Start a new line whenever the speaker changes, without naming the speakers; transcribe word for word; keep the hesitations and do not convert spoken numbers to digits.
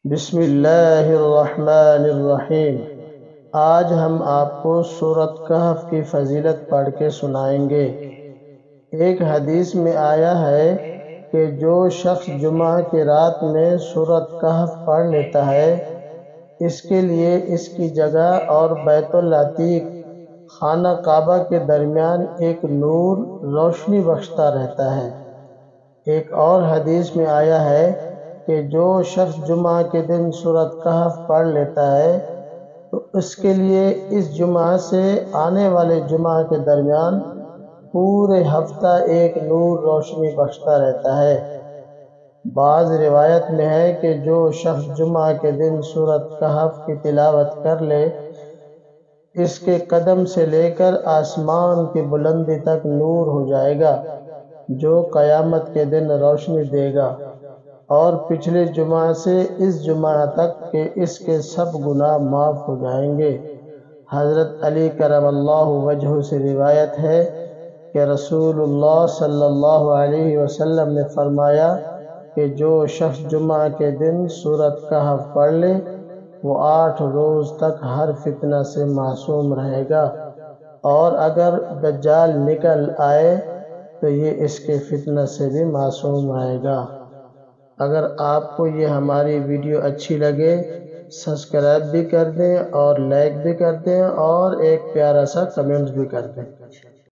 بسم اللہ الرحمن الرحیم۔ آج ہم آپ کو سورۃ کہف کی فضیلت پڑھ کے سنائیں گے۔ ایک حدیث میں آیا ہے کہ جو شخص جمعہ کی رات میں سورۃ کہف پڑھ لیتا ہے، اس کے لیے اس کی جگہ اور بیت العتیق خانہ کعبہ کے درمیان ایک نور روشنی بخشتا رہتا ہے۔ ایک اور حدیث میں آیا ہے کہ جو شخص جمعہ کے دن سورۃ کہف پڑھ لیتا ہے تو اس کے لیے اس جمعہ سے آنے والے جمعہ کے درمیان پورے ہفتہ ایک نور روشنی بخشتا رہتا ہے۔ بعض روایت میں ہے کہ جو شخص جمعہ کے دن سورۃ کہف کی تلاوت کر لے، اس کے قدم سے لے کر آسمان کی بلندی تک نور ہو جائے گا جو قیامت کے دن روشنی دے گا، اور پچھلے جمعہ سے اس جمعہ تک کہ اس کے سب گناہ معاف ہو جائیں گے۔ حضرت علی کرم اللہ وجہہ سے روایت ہے کہ رسول اللہ صلی اللہ علیہ وسلم نے فرمایا کہ جو شخص جمعہ کے دن سورۃ کہف پڑھ لے، وہ آٹھ روز تک ہر فتنہ سے معصوم رہے گا، اور اگر دجال نکل آئے تو یہ اس کے فتنہ سے بھی معصوم رہے گا۔ اگر آپ کو یہ ہماری ویڈیو اچھی لگے، سبسکرائب بھی کر دیں اور لائک بھی کر دیں اور ایک پیارا سا کمنٹ بھی کر دیں۔